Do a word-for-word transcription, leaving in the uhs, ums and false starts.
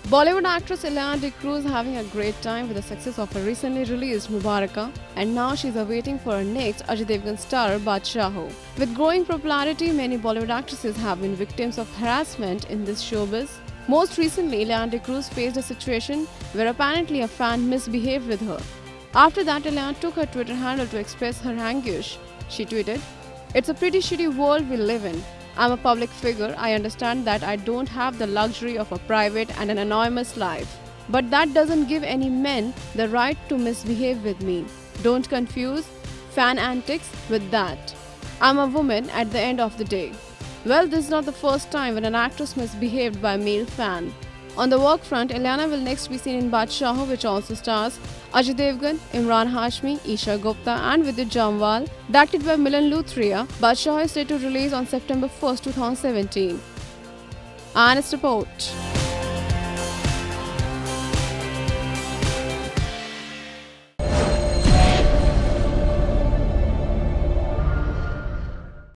Bollywood actress Ileana BADASS is having a great time with the success of her recently released Mubaraka, and now she's awaiting for her next Ajay Devgan star Badshah. With growing popularity, many Bollywood actresses have been victims of harassment in this showbiz. Most recently, Ileana BADASS faced a situation where apparently a fan misbehaved with her. After that, Ileana took her Twitter handle to express her anguish. She tweeted, "It's a pretty shitty world we live in. I'm a public figure. I understand that I don't have the luxury of a private and an anonymous life. But that doesn't give any men the right to misbehave with me. Don't confuse fan antics with that. I'm a woman at the end of the day." Well, this is not the first time when an actress misbehaved by a male fan. On the work front, Ileana will next be seen in Badshah, which also stars Ajay Devgan, Imran Hashmi, Isha Gupta and Vidyut Jamwal. Directed by Milan Luthria, Badshah is set to release on September first, two thousand seventeen. Honest Report.